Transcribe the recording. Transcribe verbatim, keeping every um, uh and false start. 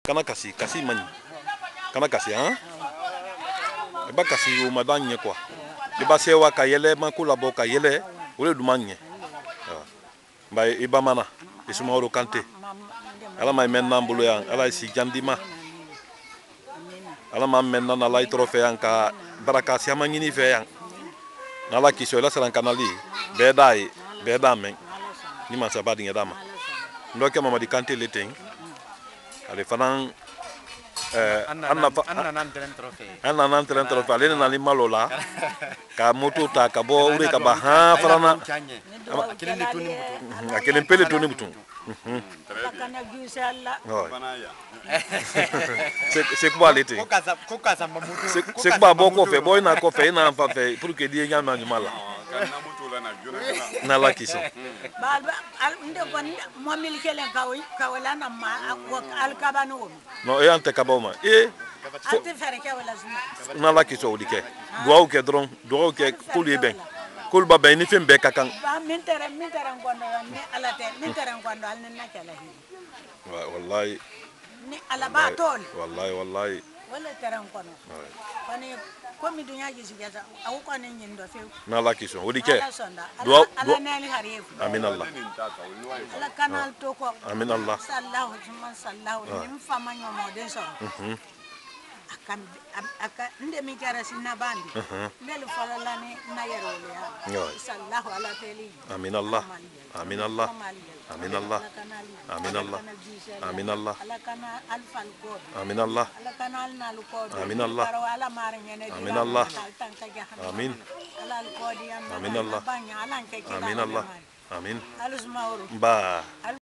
kana kasi kasi man kana kasi hein e ba kasi o madanye quoi e ba sewa ka yele man kula bo ka yele ole du manye ba e ba mana e Sumaworo Kante ala may menna mbulu yang ala si jandima ala ma menna na lay trophée yang ka baraka si amangini fe yang nala kiso la saran kanali be dai be damen ni man sabadi ngedama ndoke Mamadi Kante leteng ale fanan eh anna anna nan tren trophée anna nan tren trophée ale na limalola ka moto ta ka bo ure ka ba ha farana akelen toni mutu akelen pele toni mutu kana gisa Allah c'est c'est quoi l'été ko kaza ko kaza mamutu c'est quoi boko fe boy na ko fe na fa fe pour que die nyama nyumala kana mutu la na jona na la kiso bal al nde kon mo mil kelen kawi kawala na ma al kabano no e ante kaboma e ate fere kawala zuma na la kiso dike do ke dron do ke kuli ben kul ba ben ni fembe kakan ba min tere min tere ngondo ni ala te min tere ngondo al na kala hi wallahi ni ala ba tol wallahi wallahi wala tere ngondo pani komi dunya ji sigata awu ko ne nyindo fe na la kiso dike do ala nali hariye amin Allah ala kanal to ko amin Allah sallahu alaihi sallahu nim fama nyomo den so akam aka nde mi kara sinna bandi ndelu falalani na yerole ya sallahu ala tali amin Allah amin Allah amin Allah amin Allah amin Allah ala kana alfal ko amin Allah ala kanal nalu ko amin Allah ala mar ngene amin Allah amin ala ko di amin Allah banya ala ke amin Allah amin alus mawru ba